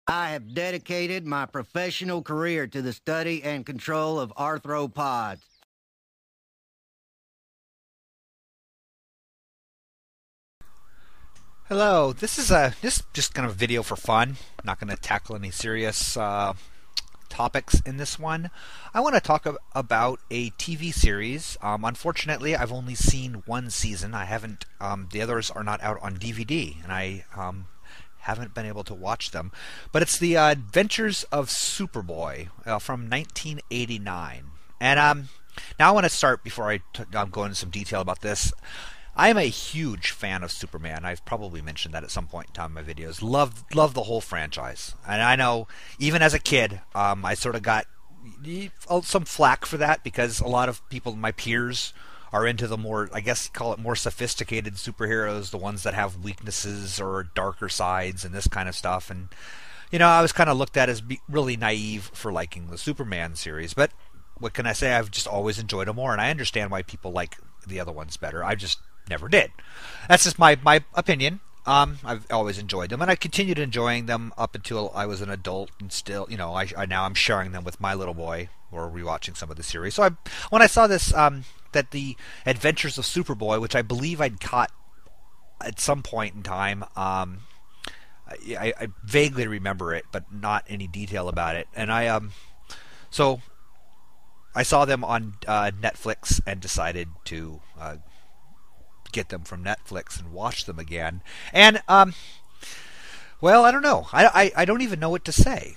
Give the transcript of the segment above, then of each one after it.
I have dedicated my professional career to the study and control of arthropods. Hello, this is just kind of a video for fun. I'm not going to tackle any serious topics in this one. I want to talk about a TV series. Unfortunately, I've only seen one season. I haven't. The others are not out on DVD, and I haven't been able to watch them. But it's the Adventures of Superboy from 1989. And now I want to start before I go into some detail about this. I am a huge fan of Superman. I've probably mentioned that at some point in time in my videos. Love the whole franchise. And I know, even as a kid, I sort of got some flack for that because a lot of people, my peers, are into the more, I guess, call it more sophisticated superheroes, the ones that have weaknesses or darker sides and this kind of stuff. And, I was kind of looked at as really naive for liking the Superman series. But what can I say? I've just always enjoyed them more, and I understand why people like the other ones better. I just never did. That's just my opinion. I've always enjoyed them, and I continued enjoying them up until I was an adult, and still, now I'm sharing them with my little boy, or rewatching some of the series. So when I saw this, that the Adventures of Superboy, which I believe I'd caught at some point in time, I vaguely remember it, but not any detail about it, and so I saw them on Netflix and decided to get them from Netflix and watch them again. And well, I don't know. I don't even know what to say.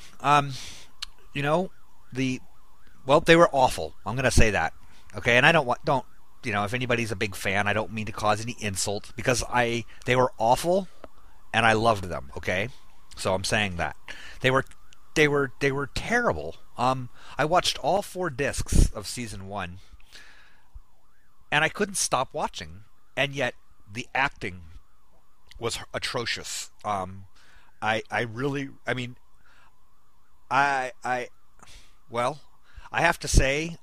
They were awful. I'm going to say that. Okay, and I don't if anybody's a big fan, I don't mean to cause any insult because they were awful and I loved them, okay? So I'm saying that. They were terrible. I watched all 4 discs of season 1 and I couldn't stop watching. And yet, the acting was atrocious. I have to say,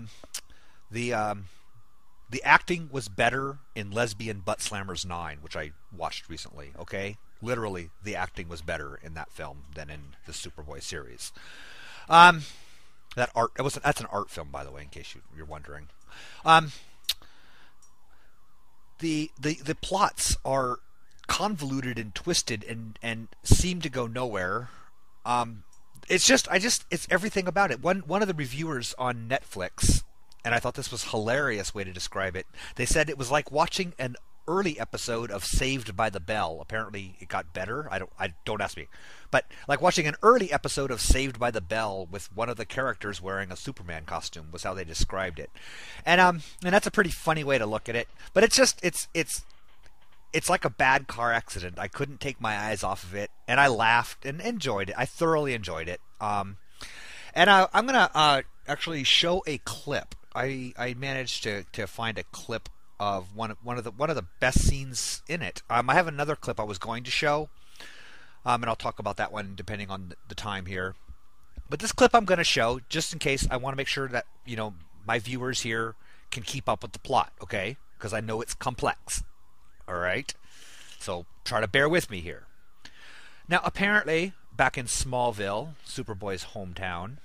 the acting was better in Lesbian Butt Slammers 9, which I watched recently. Okay, literally, the acting was better in that film than in the Superboy series. That's an art film, by the way, in case you're wondering. The plots are convoluted and twisted and seem to go nowhere. It's everything about it. One of the reviewers on Netflix, and I thought this was a hilarious way to describe it. They said it was like watching an early episode of Saved by the Bell. Apparently, it got better. I don't ask me, but like watching an early episode of Saved by the Bell with one of the characters wearing a Superman costume was how they described it, and that's a pretty funny way to look at it. But it's like a bad car accident. I couldn't take my eyes off of it, and I laughed and enjoyed it. I thoroughly enjoyed it. And I'm gonna actually show a clip. I managed to find a clip of one of the best scenes in it. I have another clip I was going to show, and I'll talk about that one depending on the time here. But this clip I'm going to show, just in case, I want to make sure that my viewers here can keep up with the plot, okay? Because I know it's complex. All right, so try to bear with me here. Now, apparently, back in Smallville, Superboy's hometown,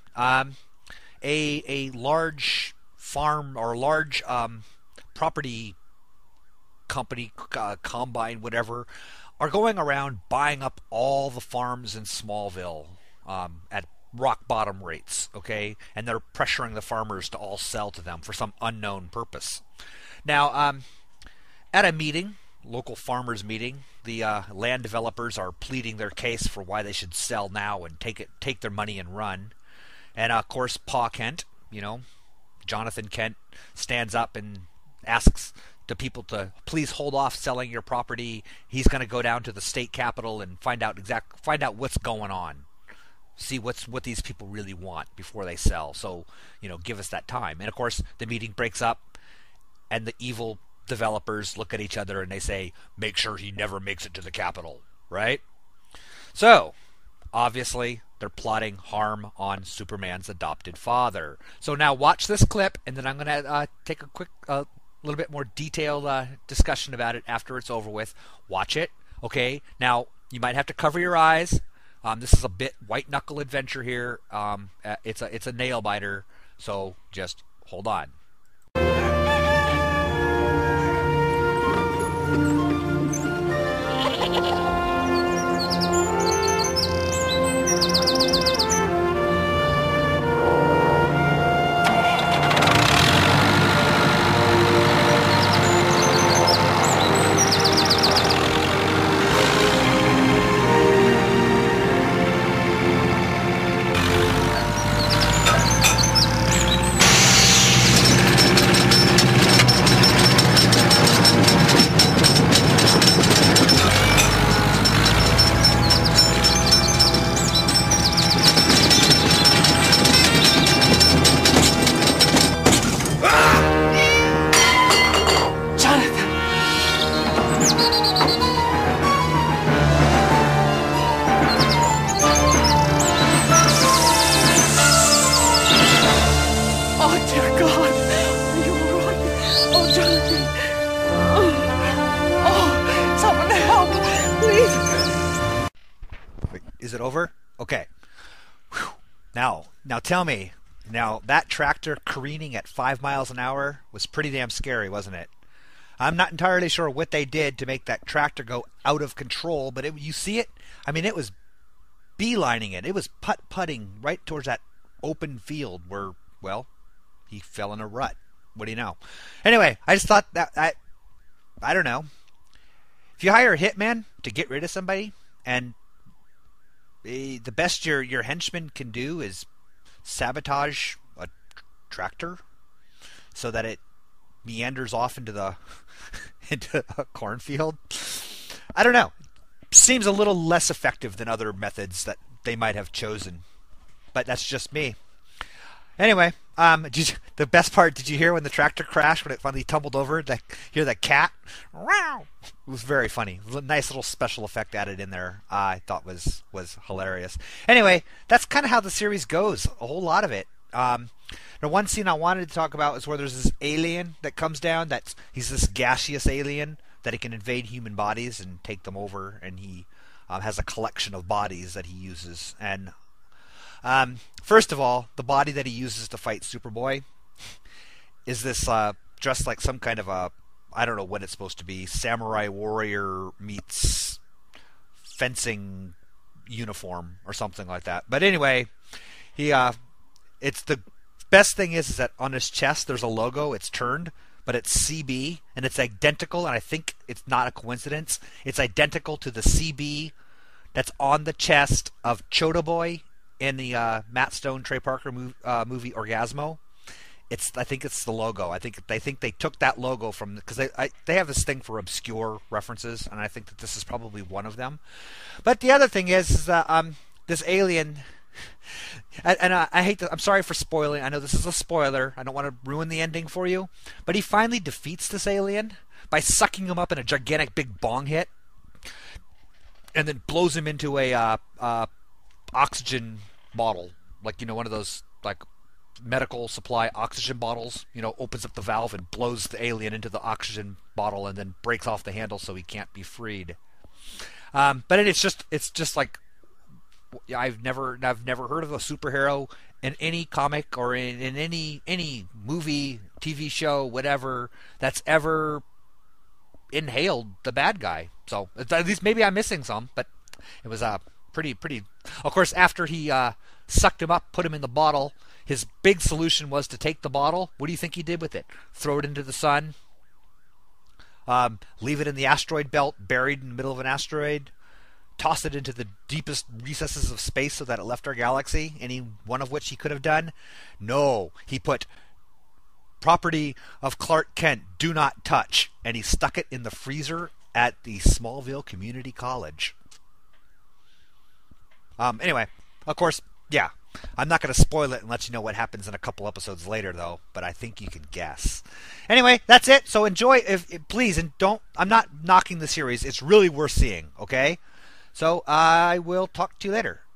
a large farm or large property company, combine, whatever, are going around buying up all the farms in Smallville at rock bottom rates, okay? And they're pressuring the farmers to all sell to them for some unknown purpose. Now, at a meeting, local farmers meeting, the land developers are pleading their case for why they should sell now and take their money and run. And of course, Pa Kent, Jonathan Kent, stands up and asks the people to please hold off selling your property. He's going to go down to the state capitol and find out what's going on. See what these people really want before they sell. So, give us that time. And of course, the meeting breaks up and the evil developers look at each other and they say, make sure he never makes it to the Capitol, right? So, obviously, they're plotting harm on Superman's adopted father. So now watch this clip, and then I'm going to take a quick, little bit more detailed discussion about it after it's over with. Watch it, okay? Now, you might have to cover your eyes, This is a bit white knuckle adventure here. It's a nail biter, so just hold on. Is it over? Okay. Whew. Now tell me. Now, that tractor careening at 5 miles an hour was pretty damn scary, wasn't it? I'm not entirely sure what they did to make that tractor go out of control, but you see it? I mean, it was beelining it. It was putt-putting right towards that open field where, well, he fell in a rut. What do you know? Anyway, I just thought that, I don't know. If you hire a hitman to get rid of somebody, and the best your henchman can do is sabotage a tractor so that it meanders off into the into a cornfield, I don't know. Seems a little less effective than other methods that they might have chosen, but that's just me. Anyway, the best part, did you hear when the tractor crashed, when it finally tumbled over? Hear that cat? Wow! It was very funny. A nice little special effect added in there. I thought was hilarious. Anyway, that's kind of how the series goes. A whole lot of it. The one scene I wanted to talk about is where there's this alien that comes down. He's this gaseous alien that he can invade human bodies and take them over, and he has a collection of bodies that he uses. And first of all, the body that he uses to fight Superboy is this dressed like some kind of a, I don't know what it's supposed to be, samurai warrior meets fencing uniform or something like that. But anyway, it's the best thing is that on his chest there's a logo. It's turned, but it's CB, and it's identical. And I think it's not a coincidence. It's identical to the CB that's on the chest of Chota Boy in the Matt Stone, Trey Parker movie Orgasmo. I think it's the logo. I think they took that logo from, because they have this thing for obscure references, and I think that this is probably one of them. But the other thing is that this alien, and I hate to, I'm sorry for spoiling. I know this is a spoiler. I don't want to ruin the ending for you, but he finally defeats this alien by sucking him up in a gigantic big bong hit, and then blows him into a oxygen bottle, like, one of those like medical supply oxygen bottles, opens up the valve and blows the alien into the oxygen bottle, and then breaks off the handle so he can't be freed. But it's just like, I've never heard of a superhero in any comic or in any movie, TV show, whatever, that's ever inhaled the bad guy. So at least maybe I'm missing some, but it was pretty. Of course, after he sucked him up, put him in the bottle, his big solution was to take the bottle. What do you think he did with it? Throw it into the sun? Leave it in the asteroid belt, buried in the middle of an asteroid? Toss it into the deepest recesses of space so that it left our galaxy? Any one of which he could have done? No. He put property of Clark Kent, do not touch, and he stuck it in the freezer at the Smallville Community College. Anyway, of course, yeah, I'm not going to spoil it and let you know what happens in a couple episodes later, though, but I think you can guess. Anyway, that's it. So enjoy, please, and don't, I'm not knocking the series. It's really worth seeing, okay? So I will talk to you later.